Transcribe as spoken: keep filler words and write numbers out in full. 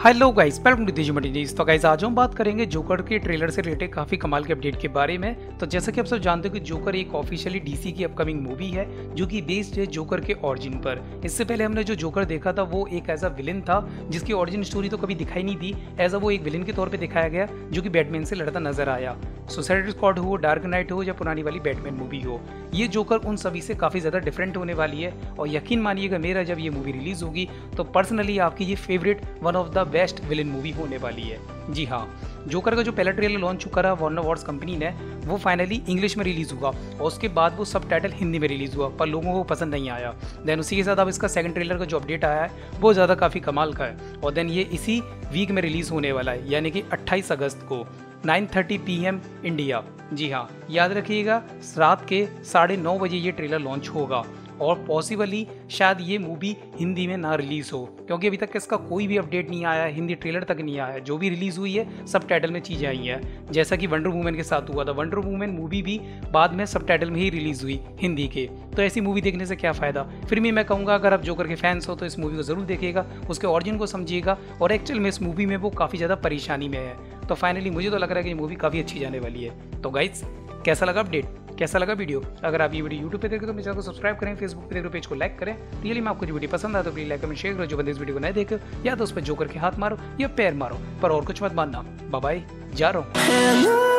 Hello guys, welcome to दिजमटी news. तो guys आज हम बात करेंगे जोकर के ट्रेलर से रिलेटेड काफ़ी कमाल के अपडेट के बारे में। तो जैसा कि आप सब जानते हो कि जोकर एक ऑफिशियली डीसी की अपकमिंग मूवी है जो कि बेस्ड है जोकर के ओरिजिन पर। इससे पहले हमने जो जोकर देखा था वो एक एज अ विलन था जिसकी ओरिजिन स्टोरी तो कभी दिखाई नहीं दी। एज अ वो एक विलन के तौर पर दिखाया गया जो कि बैटमैन से लड़ता नजर आया। सुसाइड स्क्वाड हो, डार्क नाइट हो या पुरानी वाली बैटमैन मूवी हो, ये जोकर उन सभी से काफ़ी ज़्यादा डिफरेंट होने वाली है। और यकीन मानिएगा मेरा, जब ये मूवी रिलीज होगी तो पर्सनली आपकी ये favourite one of the best villain movie होने वाली है। जी हाँ, जोकर का जो पहला ट्रेलर लॉन्च चुका रहा वार्नर वॉर्स कंपनी ने, वो फाइनली इंग्लिश में रिलीज हुआ और उसके बाद वो सब टाइटल हिंदी में रिलीज हुआ, पर लोगों को पसंद नहीं आया। देन उसी के साथ अब इसका सेकंड ट्रेलर का जो अपडेट आया है वो ज़्यादा काफ़ी कमाल का है और देन ये इसी वीक में रिलीज होने वाला है, यानी कि अट्ठाईस अगस्त को nine thirty P M India. जी हाँ, याद रखिएगा रात के साढ़े नौ बजे ये ट्रेलर लॉन्च होगा और पॉसिबली शायद ये मूवी हिंदी में ना रिलीज हो, क्योंकि अभी तक इसका कोई भी अपडेट नहीं आया है, हिंदी ट्रेलर तक नहीं आया है। जो भी रिलीज हुई है सब टाइटल में चीज़ें आई हैं, जैसा कि वंडर वुमन के साथ हुआ था। वंडर वुमन मूवी भी बाद में सब टाइटल में ही रिलीज हुई हिंदी के। तो ऐसी मूवी देखने से क्या फ़ायदा। फिर भी मैं कहूँगा अगर आप जोकर के फैंस हो तो इस मूवी को ज़रूर देखिएगा, उसके ऑरिजिन को समझिएगा और एक्चुअल में इस मूवी में वो काफ़ी ज़्यादा परेशानी में है। तो फाइनली मुझे तो लग रहा है कि ये मूवी काफ़ी अच्छी जाने वाली है। तो गाइस, कैसा लगा अपडेट, कैसा लगा वीडियो? अगर आप ये वीडियो यूट्यूब पे देख रहे हो तो मेरे चैनल को सब्सक्राइब करें, फेसबुक पे देख रहे हो पेज को लाइक करें। रियली में आपको जो वीडियो पसंद आए तो प्लीज लाइक कमेंट शेयर करो। जो बंदे इस वीडियो को नहीं देखे या तो उस पर जोकर के हाथ मारो या पैर मारो, पर और कुछ मत मानना। बाय बाय, जा रहा हूँ।